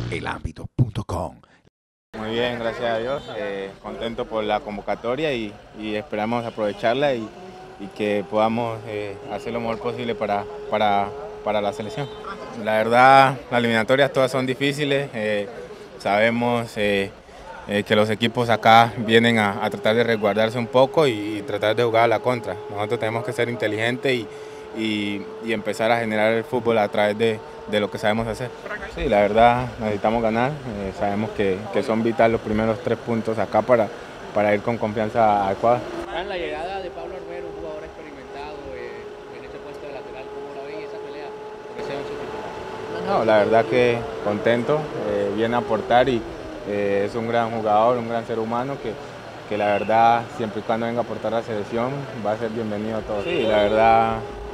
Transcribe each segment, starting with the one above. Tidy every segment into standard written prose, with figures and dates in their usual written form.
elambito.com. Muy bien, gracias a Dios, contento por la convocatoria y esperamos aprovecharla y que podamos hacer lo mejor posible para la selección. La verdad, las eliminatorias todas son difíciles, sabemos que los equipos acá vienen a tratar de resguardarse un poco y tratar de jugar a la contra. Nosotros tenemos que ser inteligentes y empezar a generar el fútbol a través de lo que sabemos hacer. Sí, la verdad necesitamos ganar, sabemos que son vitales los primeros 3 puntos acá para ir con confianza a Ecuador. La llegada de Pablo Armero, un jugador experimentado en este puesto de lateral, ¿cómo la ven esa pelea? Porque sea un titular. No, la verdad que contento, viene a aportar y es un gran jugador, un gran ser humano que la verdad siempre y cuando venga a aportar a la selección va a ser bienvenido a todos. Sí, la verdad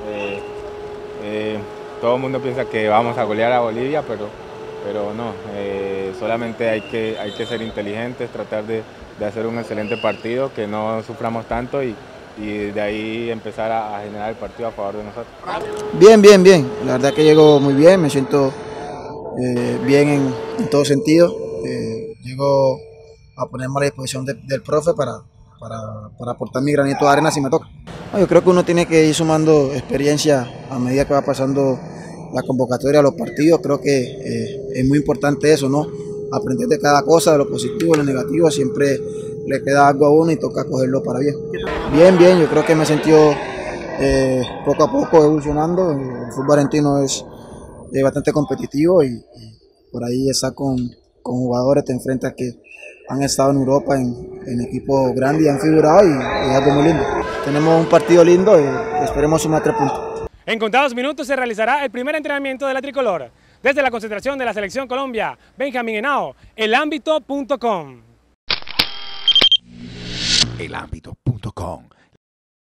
todo el mundo piensa que vamos a golear a Bolivia, pero no, solamente hay que ser inteligentes, tratar de hacer un excelente partido, que no suframos tanto y de ahí empezar a generar el partido a favor de nosotros. Bien, bien, bien. La verdad que llego muy bien, me siento bien en todo sentido. Llego a ponerme a la disposición del profe para aportar mi granito de arena si me toca. No, yo creo que uno tiene que ir sumando experiencia a medida que va pasando la convocatoria a los partidos. Creo que es muy importante eso, ¿no? Aprender de cada cosa, de lo positivo, de lo negativo, siempre le queda algo a uno y toca cogerlo para bien. Bien, bien, yo creo que me he sentido poco a poco evolucionando. El fútbol argentino es bastante competitivo y por ahí está con jugadores, te enfrentas que han estado en Europa en equipos grandes y han figurado y es algo muy lindo. Tenemos un partido lindo y esperemos sumar 3 puntos. En contados minutos se realizará el primer entrenamiento de la tricolor. Desde la concentración de la Selección Colombia, Benjamín Henao, elambito.com. elambito.com.